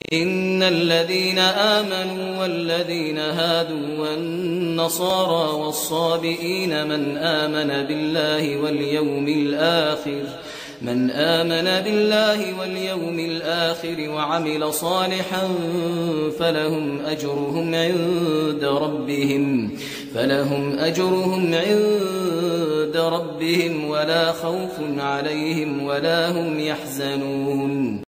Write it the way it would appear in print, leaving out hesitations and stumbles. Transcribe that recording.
إن الذين آمنوا والذين هادوا والنصارى والصابئين من آمن بالله واليوم الآخر وعمل صالحا فلهم أجرهم عند ربهم ولا خوف عليهم ولا هم يحزنون.